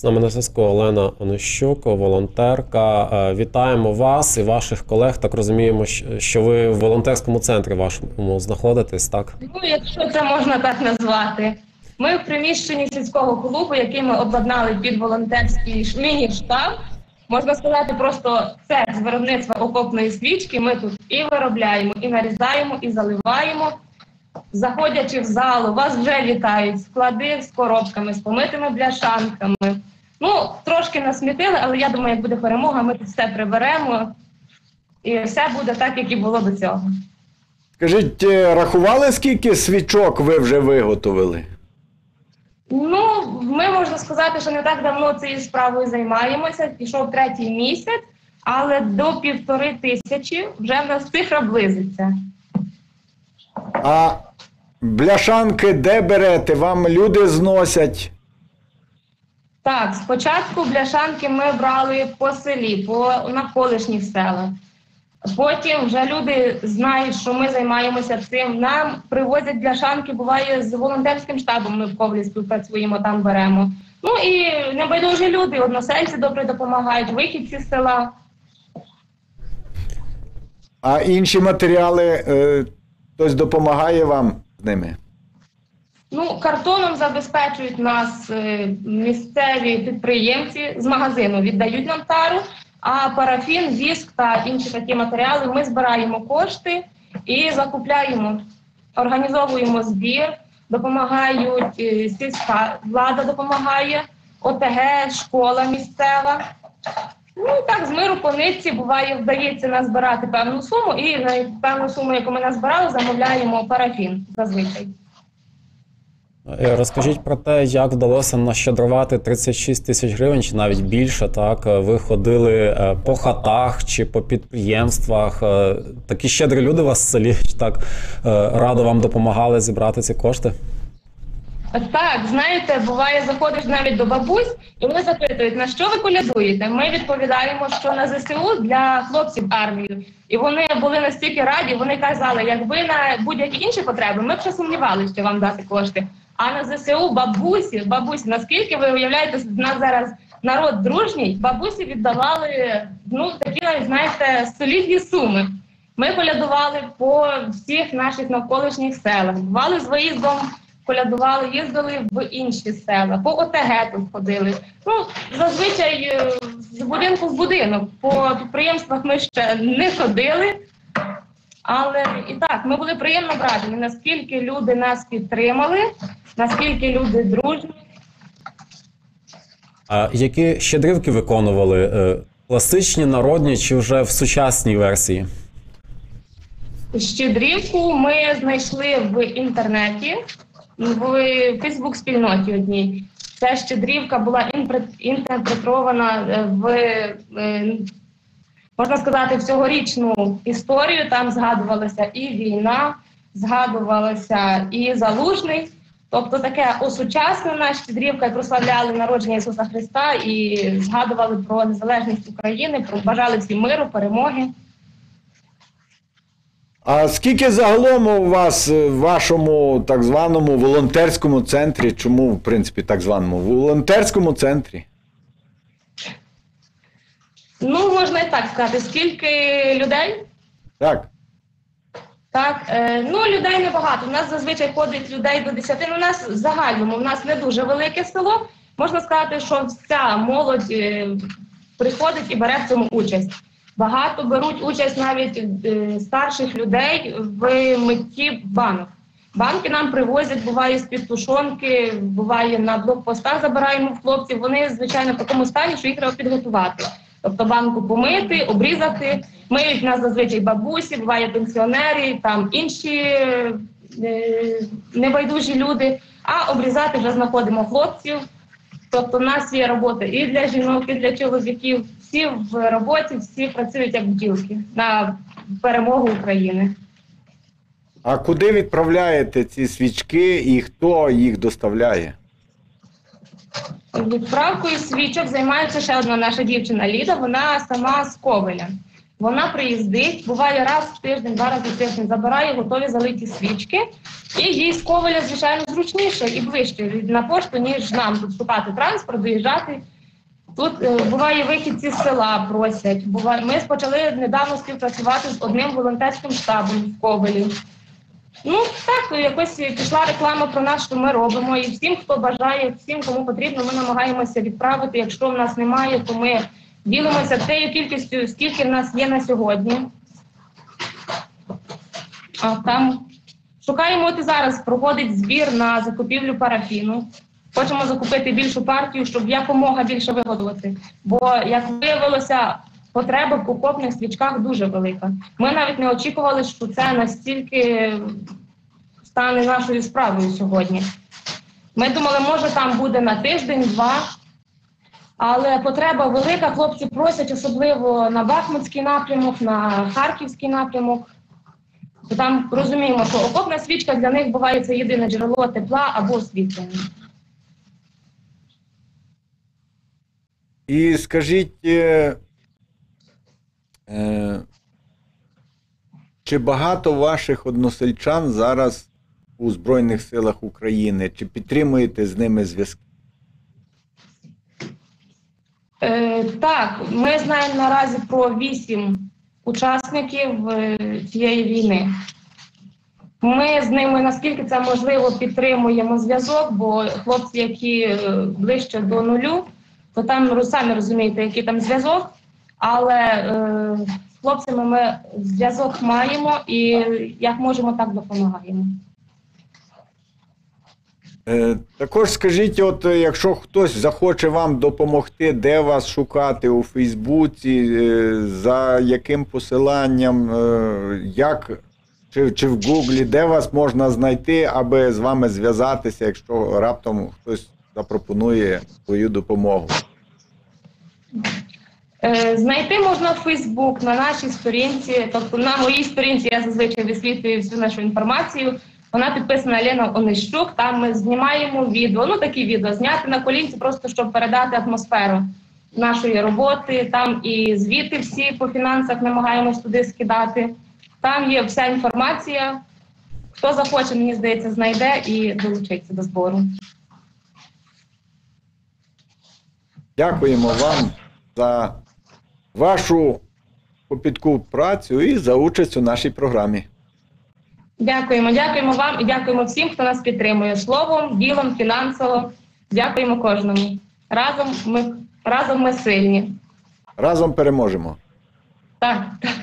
З нами на зв'язку Олена Онищук, волонтерка. Вітаємо вас і ваших колег. Так розуміємо, що ви в волонтерському центрі вашому знаходитесь, так? Ну, якщо це можна так назвати. Ми в приміщенні сільського клубу, який ми обладнали під волонтерський міні-штаб. Можна сказати, просто цех з виробництва окопної свічки. Ми тут і виробляємо, і нарізаємо, і заливаємо. Заходячи в залу, вас вже вітають склади з коробками, з помитими бляшанками. Ну, трошки насмітили, але я думаю, як буде перемога, ми тут все приберемо. І все буде так, як і було до цього. Скажіть, рахували, скільки свічок ви вже виготовили? Ну, ми, можна сказати, що не так давно цією справою займаємося. Пішов 3-й місяць, але до 1500 вже в нас цифра близиться. А бляшанки де берете? Вам люди зносять? Так, спочатку бляшанки ми брали по селі, по навколишніх селах. Потім вже люди знають, що ми займаємося цим. Нам привозять бляшанки, буває, з волонтерським штабом, ми в Ковлі співпрацюємо, там беремо. Ну і небайдужі люди, односельці добре допомагають, вихідці з села. А інші матеріали, хтось допомагає вам з ними? Ну, картоном забезпечують нас місцеві підприємці з магазину, віддають нам тару, а парафін, віск та інші такі матеріали ми збираємо кошти і закупляємо, організовуємо збір, допомагають сільська влада, допомагає, ОТГ, школа місцева. Ну і так, з миру по нитці, буває, вдається назбирати певну суму, і на певну суму, яку ми назбирали, замовляємо парафін зазвичай. Розкажіть про те, як вдалося нащедрувати 36 тисяч гривень, чи навіть більше, так? Ви ходили по хатах чи по підприємствах. Такі щедрі люди у вас в селі, так радо вам допомагали зібрати ці кошти? Так, знаєте, буває, заходиш навіть до бабусь, і вони запитують, на що ви колядуєте? Ми відповідаємо, що на ЗСУ для хлопців армію. І вони були настільки раді, вони казали, якби на будь-які інші потреби, ми б ще сумнівалися, що вам дати кошти. А на ЗСУ бабусі, наскільки ви уявляєте, в нас зараз народ дружній, бабусі віддавали, ну, такі, знаєте, солідні суми. Ми колядували по всіх наших навколишніх селах, бували з виїздом, колядували, їздили в інші села, по ОТГ тут ходили. Ну, зазвичай з будинку в будинок, по підприємствах ми ще не ходили, але і так, ми були приємно вражені, наскільки люди нас підтримали, наскільки люди дружні. А які щедрівки виконували? Класичні, народні чи вже в сучасній версії? Щедрівку ми знайшли в інтернеті, в Фейсбук-спільноті одній. Ця щедрівка була інтерпретована можна сказати, в цьогорічну історію. Там згадувалася і війна, згадувалася і Залужний. Тобто таке осучаснена щедрівка, і прославляли народження Ісуса Христа, і згадували про незалежність України, бажали всім миру, перемоги. А скільки загалом у вас в вашому так званому волонтерському центрі, чому, в принципі, так званому волонтерському центрі? Ну, можна і так сказати. Скільки людей? Так. Так, ну, людей небагато. У нас зазвичай ходить людей до 10. У нас в загальному, у нас не дуже велике село. Можна сказати, що вся молодь приходить і бере в цьому участь. Багато беруть участь навіть старших людей в митті банок. Банки нам привозять, буває з-під тушонки, буває на блокпостах забираємо в хлопців. Вони, звичайно, в такому стані, що їх треба підготувати. Тобто банку помити, обрізати. Миють нас зазвичай бабусі, буває пенсіонери, там інші небайдужі люди. А обрізати вже знаходимо хлопців. Тобто в нас є робота і для жінок, і для чоловіків. Всі в роботі, всі працюють як бджілки на перемогу України. А куди відправляєте ці свічки і хто їх доставляє? Відправкою свічок займається ще одна наша дівчина Ліда, вона сама з Ковеля. Вона приїздить, буває раз в тиждень, 2 рази в тиждень, забирає готові залиті свічки. І їй з Ковеля, звичайно, зручніше і ближче на пошту, ніж нам тут шукати транспорт, доїжджати. Тут буває вихідці з села просять. Ми почали недавно співпрацювати з одним волонтерським штабом в Ковелі. Ну так, якось пішла реклама про нас, що ми робимо. І всім, хто бажає, всім, кому потрібно, ми намагаємося відправити. Якщо в нас немає, то ми ділимося тією кількістю, скільки в нас є на сьогодні. А там шукаємо, от і зараз проходить збір на закупівлю парафіну. Хочемо закупити більшу партію, щоб якомога більше виготовити. Бо, як виявилося, потреба в окопних свічках дуже велика. Ми навіть не очікували, що це настільки стане нашою справою сьогодні. Ми думали, може там буде на тиждень-два, але потреба велика. Хлопці просять, особливо на Бахмутський напрямок, на Харківський напрямок. Там розуміємо, що окопна свічка для них буває це єдине джерело тепла або освітлення. І скажіть, чи багато ваших односельчан зараз у Збройних силах України? Чи підтримуєте з ними зв'язки? Так, ми знаємо наразі про 8 учасників цієї війни. Ми з ними, наскільки це можливо, підтримуємо зв'язок, бо хлопці, які ближче до нулю, то там, самі розумієте, який там зв'язок, але з хлопцями ми зв'язок маємо і як можемо, так допомагаємо. Також скажіть, от якщо хтось захоче вам допомогти, де вас шукати у Фейсбуці, за яким посиланням, як, чи в Гуглі, де вас можна знайти, аби з вами зв'язатися, якщо раптом хтось запропонує свою допомогу? Знайти можна в Фейсбук, на нашій сторінці, тобто на моїй сторінці я зазвичай висвітлюю всю нашу інформацію. Вона підписана Лена Онищук, там ми знімаємо відео, ну такі відео, зняти на колінці, просто щоб передати атмосферу нашої роботи. Там і звіти всі по фінансах намагаємось туди скидати. Там є вся інформація. Хто захоче, мені здається, знайде і долучиться до збору. Дякуємо вам за вашу копітку працю і за участь у нашій програмі. Дякуємо вам і дякуємо всім, хто нас підтримує словом, ділом, фінансово. Дякуємо кожному. Разом ми сильні. Разом переможемо. Так.